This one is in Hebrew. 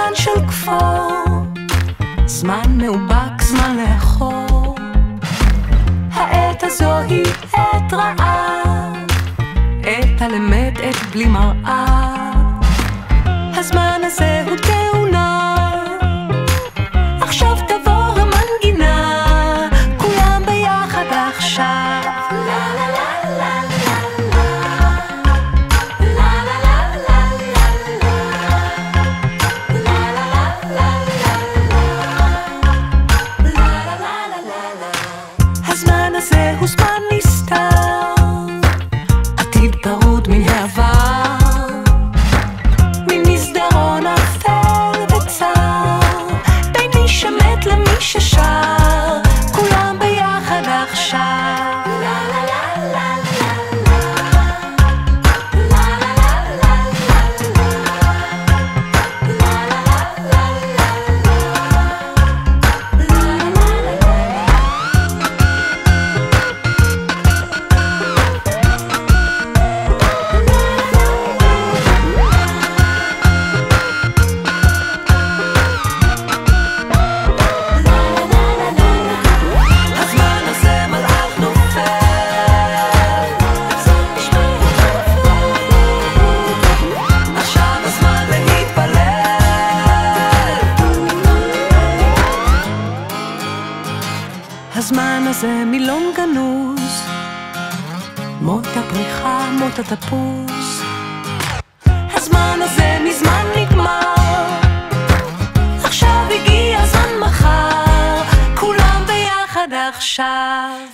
זמן של כפור, זמן מאובק, זמן לאחור. העת הזו היא עת רעה, עת על אמת, עת בלי מראה. הזמן הזה הוא תאונה, עכשיו תבוא המנגינה, כולם ביחד עכשיו. הזמן הזה הוא זמן נסתר, עתיד פרוד מן העבר, ממסדרון אפל וצר, בין מי שמת למי ששר, כולם ביחד עכשיו. הזמן הזה מילון גנוז, מות הפריחה, מות התפוז. הזמן הזה מזמן נגמר, עכשיו הגיע זמן מחר, כולם ביחד עכשיו.